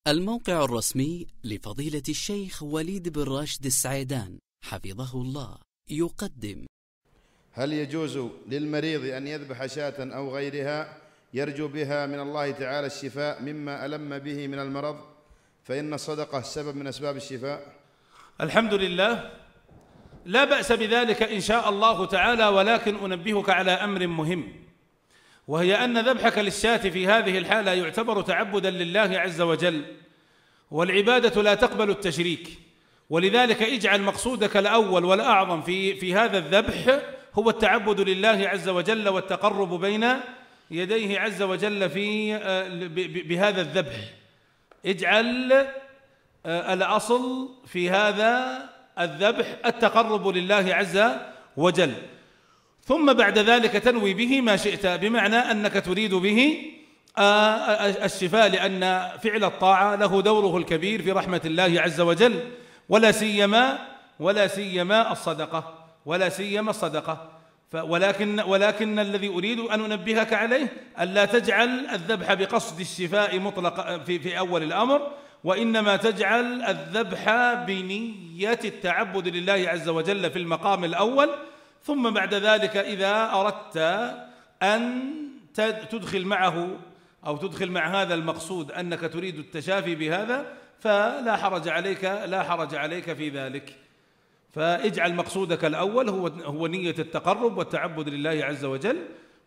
الموقع الرسمي لفضيلة الشيخ وليد بن راشد السعيدان حفظه الله يقدم: هل يجوز للمريض أن يذبح شاة أو غيرها يرجو بها من الله تعالى الشفاء مما ألم به من المرض، فإن الصدقة سبب من أسباب الشفاء؟ الحمد لله، لا بأس بذلك إن شاء الله تعالى، ولكن أنبهك على أمر مهم، وهي أن ذبحك للشاة في هذه الحالة يعتبر تعبدا لله عز وجل، والعبادة لا تقبل التشريك، ولذلك اجعل مقصودك الأول والأعظم في هذا الذبح هو التعبد لله عز وجل والتقرب بين يديه عز وجل بهذا الذبح. اجعل الأصل في هذا الذبح التقرب لله عز وجل، ثم بعد ذلك تنوي به ما شئت، بمعنى أنك تريد به الشفاء، لأن فعل الطاعة له دوره الكبير في رحمة الله عز وجل، ولا سيما الصدقة. ولكن الذي أريد أن أنبهك عليه ألا تجعل الذبح بقصد الشفاء مطلقا في أول الأمر، وإنما تجعل الذبح بنية التعبد لله عز وجل في المقام الأول، ثم بعد ذلك إذا أردت أن تدخل معه أو تدخل مع هذا المقصود أنك تريد التشافي بهذا فلا حرج عليك في ذلك. فاجعل مقصودك الأول هو نية التقرب والتعبد لله عز وجل،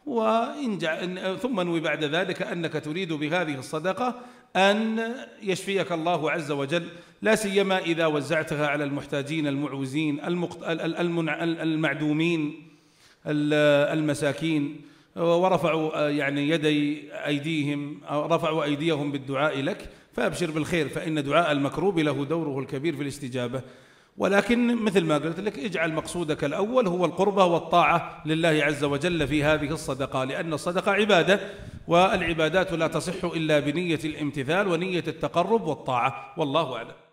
ثم انوي بعد ذلك أنك تريد بهذه الصدقة أن يشفيك الله عز وجل، لا سيما إذا وزعتها على المحتاجين المعوزين المعدومين المساكين، ورفعوا رفعوا أيديهم بالدعاء لك، فأبشر بالخير، فإن دعاء المكروب له دوره الكبير في الاستجابة. ولكن مثل ما قلت لك اجعل مقصودك الأول هو القربة والطاعة لله عز وجل في هذه الصدقة، لأن الصدقة عبادة، والعبادات لا تصح إلا بنية الامتثال ونية التقرب والطاعة، والله أعلم.